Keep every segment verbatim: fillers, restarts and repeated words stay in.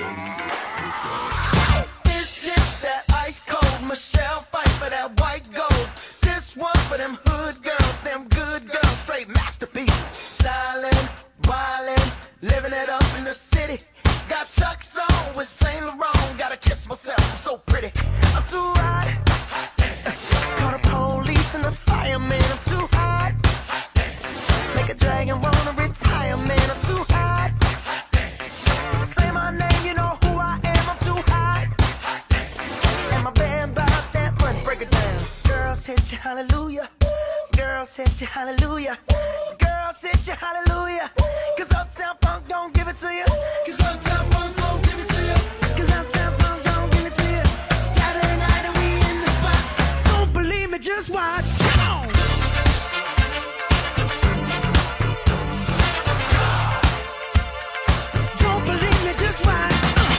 This shit that ice cold. Michelle fight for that white gold. This one for them hood girls, them good girls, straight masterpieces. Stylin', wildin', living it up in the city. Got Chuck's on with Saint Laurent. Gotta kiss myself, I'm so pretty. I'm too hot. Call the police and the fireman. I'm too hot. Make a dragon wanna retire, man. I'm too hot. Say my name, you know who I am. I'm too hot. And my band bought that money. Break it down. Girls hit you, hallelujah. Girls hit you, hallelujah. Girls hit you, hallelujah. Cause Uptown Funk don't give it to you. Cause Uptown Funk don't give it to you. Cause Uptown Funk don't give it to you. Saturday night and we in the spot. Don't believe me, just watch. Come on. Don't believe me, just watch.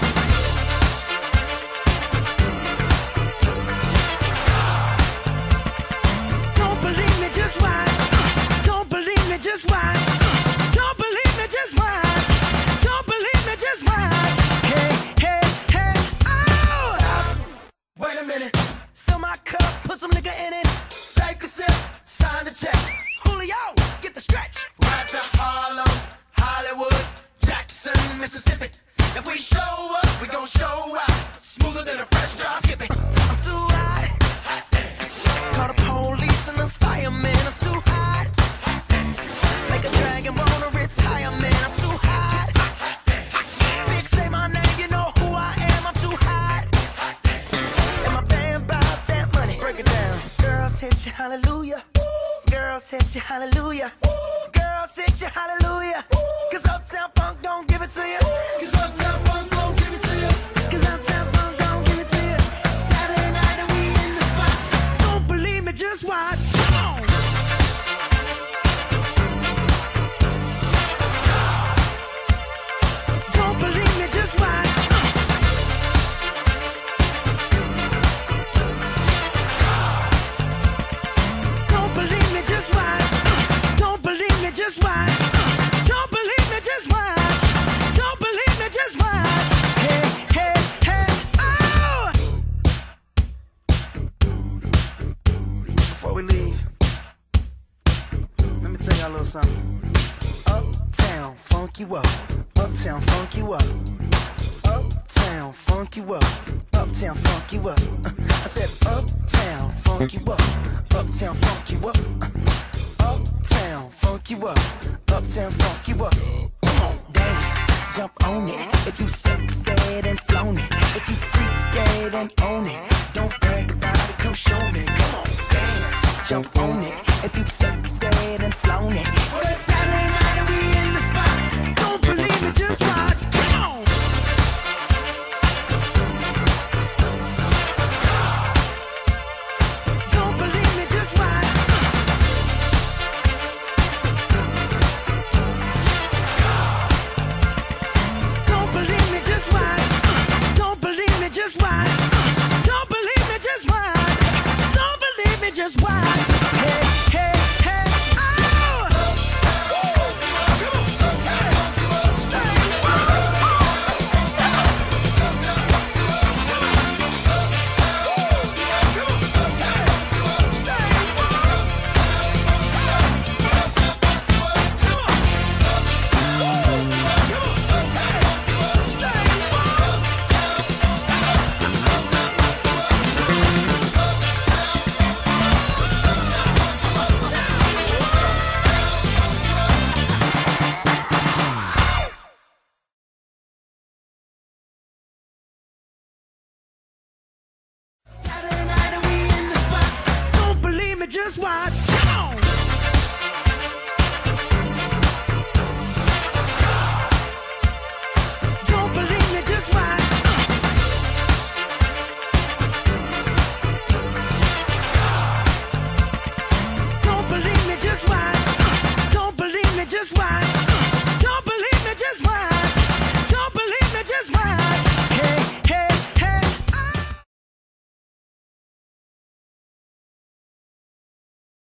Don't believe me, just watch. Don't believe me, just watch. Don't believe me, just watch. Don't believe me, just watch. Hey, hey, hey, oh! Stop. Wait a minute. Fill my cup, put some nigga in it. Take a sip, sign the check. Julio, get the stretch. Right to Harlem, Hollywood, Jackson, Mississippi. If we show up, we gon' show out. Smoother than a fresh drop. Skip it. I'm too hot. Call the police and the fireman. I'm too hot. Make a dragon wanna retire, man. I'm too hot. Bitch, say my name, you know who I am. I'm too hot. And my band bought that money. Break it down. Girls hit you, hallelujah. Girls hit you, hallelujah. Girls hit you, hallelujah. Cause Uptown Funk don't give it to you. Cause Uptown Funk don't give it to you. Cause Uptown Funk don't give it to you. Saturday night and we in the spot. Don't believe me, just watch. Come on. Don't believe me, just watch. Don't believe me, just watch. Don't believe me, just watch. Don't believe me, just watch. Don't believe me, just watch. Hey, hey, hey, oh! Before we leave, let me tell y'all a little something. Uptown, funk you up. Uptown, funk you up. Uptown, funk you up. Uptown, funk you up. I said uptown, funk you up. Uptown, funk you up. Uptown, funk you up. Uptown, funk you up. Come on, dance, jump on it. If you sexed and flown it. If you freak dead and own it. Don't brag about it, come show me. Come on, dance, jump on it. If you sexed and flown it. Well, it's Saturday night and we in the spot. Don't believe me, just watch. Come on. Don't believe me, just watch. Don't believe me, just watch. Don't believe me, just watch. Don't believe me, just watch. Don't believe me, just watch. Hey, hey, hey, oh! Saturday night and we in the spot. Don't believe me, just watch. Come on. Don't believe me, just watch. Don't believe me, just watch. Don't believe me, just watch. Don't believe me, just watch. Don't believe me, just watch. Hey, hey, hey, oh!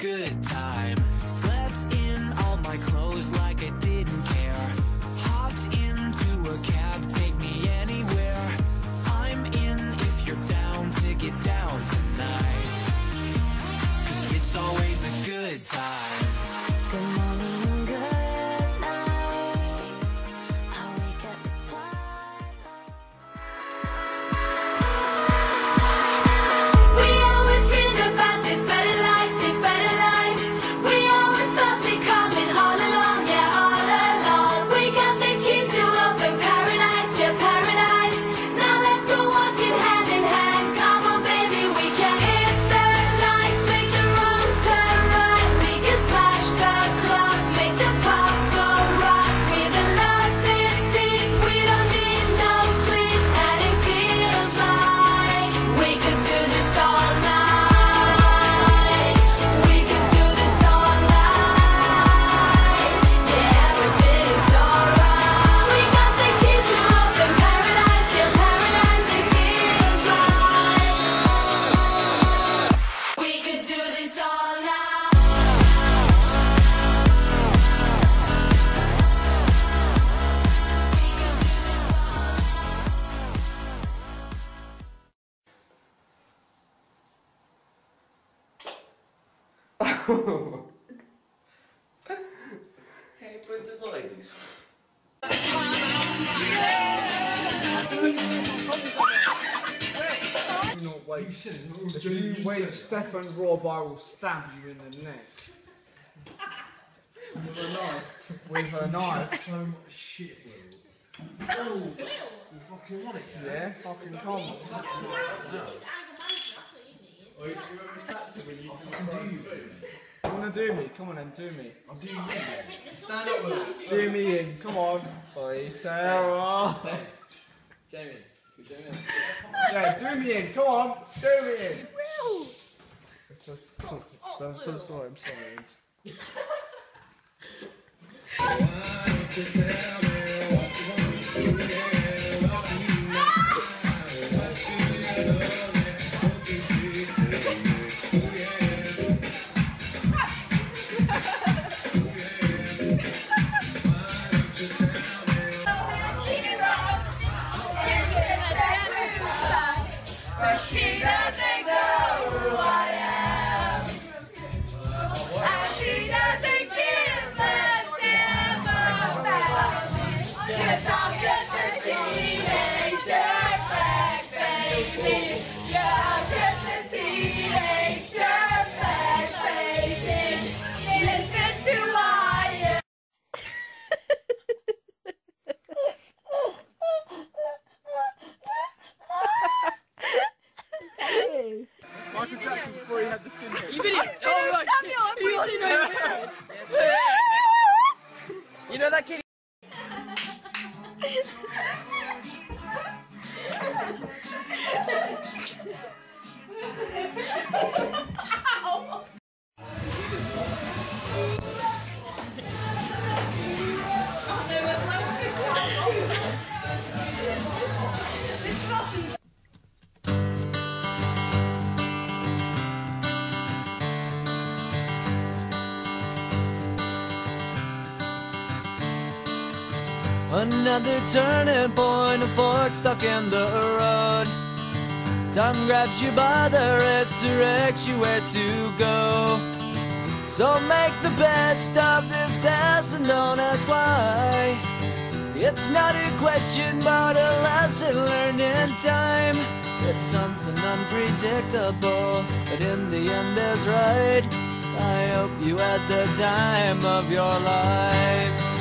good time. Slept in all my clothes like I didn't care. Hopped into a cab, take me anywhere. I'm in if you're down to get down tonight. Cause it's always a good time. Good morning, good night. I wake up at twilight. We always dreamed about this better life, this better life. We always felt it coming all along, yeah, all along. We got the keys to open paradise, yeah, paradise. Now let's go walking hand in hand. Come on, baby, we can hit the lights, make the wrongs turn right. We can smash the clock, make the pop go rock. With a love this deep, we don't need no sleep, and it feels like we could do this all night. We could do this all night. Yeah, everything is alright. We got the keys to open paradise, yeah, paradise. It feels like we could do this all night. We could do this all Hey, prende ladies. Not wait. If you wait, Stefan Rob, I will stab you in the neck. With a knife. With a knife. So much shit, Will. Oh, you fucking want it, yeah? Yeah, fucking come on. Or if you ever sat to when you do You wanna do me? Come on then, do me. I'll do you. Stand up, Will. Do me in, come on. Oi, Sarah. Jamie. Jamie. Yeah, do me in, come on. Do me in. I'm so sorry, I'm sorry. She doesn't know who I am, and she doesn't give a damn about me, 'cause I'm just a teenage dirtbag, baby. Yeah, I'm just a teenage dirtbag, baby. Listen to I am. Michael Jackson before he had the skin hair. You video? Oh, right. You already know the You know that kid? Another turning point, a fork stuck in the road. Time grabs you by the wrist, directs you where to go. So make the best of this test and don't ask why. It's not a question but a lesson learned in time. It's something unpredictable, but in the end is right. I hope you had the time of your life.